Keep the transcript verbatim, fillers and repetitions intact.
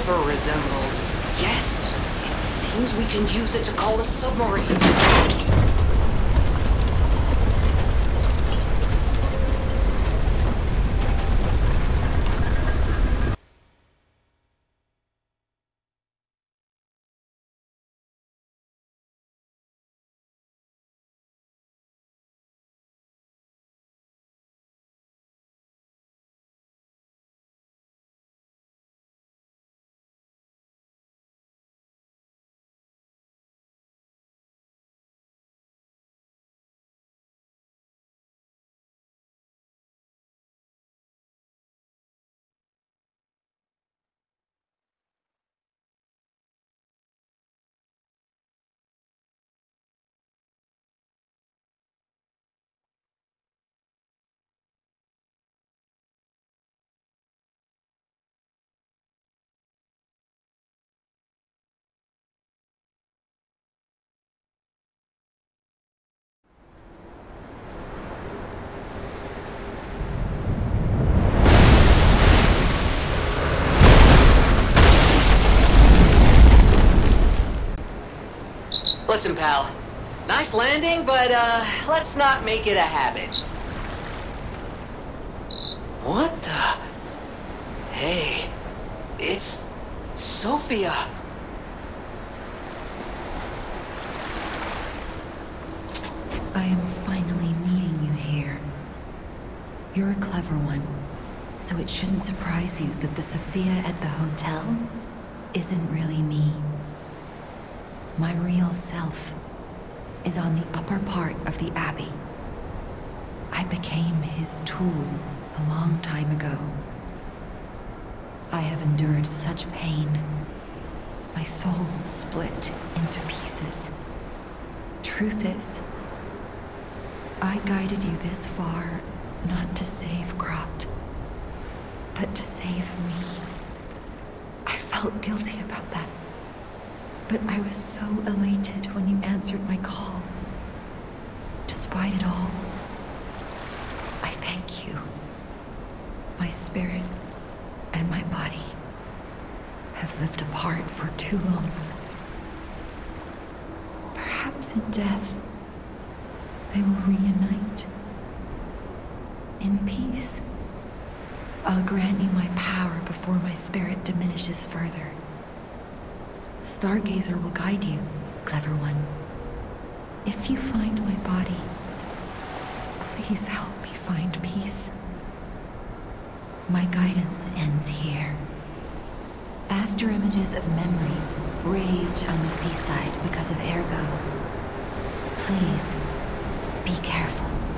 river resembles. Yes, it seems we can use it to call a submarine. Listen, pal. Nice landing, but, uh, let's not make it a habit. What the? Hey, it's Sophia. I am finally meeting you here. You're a clever one, so it shouldn't surprise you that the Sophia at the hotel isn't really me. My real self is on the upper part of the Abbey. I became his tool a long time ago. I have endured such pain. My soul split into pieces. Truth is, I guided you this far not to save Cropt, but to save me. I felt guilty about that. But I was so elated when you answered my call. Despite it all, I thank you. My spirit and my body have lived apart for too long. Perhaps in death, they will reunite. In peace, I'll grant you my power before my spirit diminishes further. Stargazer will guide you, clever one. If you find my body, please help me find peace. My guidance ends here. After images of memories rage on the seaside because of Ergo, please be careful.